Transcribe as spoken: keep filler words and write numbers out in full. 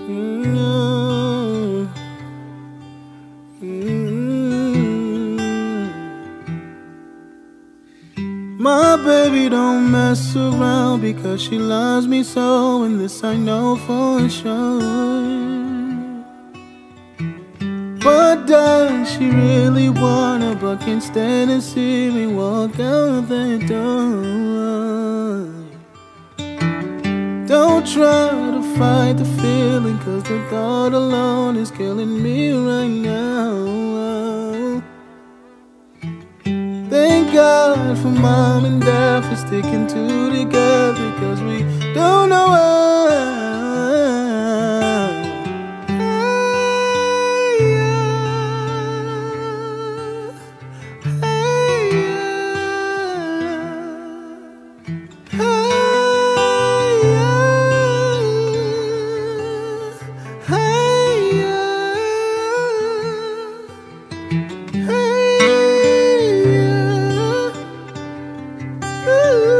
Mm-hmm. Mm-hmm. My baby don't mess around because she loves me so, and this I know for sure. But does she really wanna, but can't stand to see me walk out the door? Don't try to fight the feeling, cause the thought alone is killing me right now. Thank God for mom and dad for sticking two together, cause we don't know why. Ooh.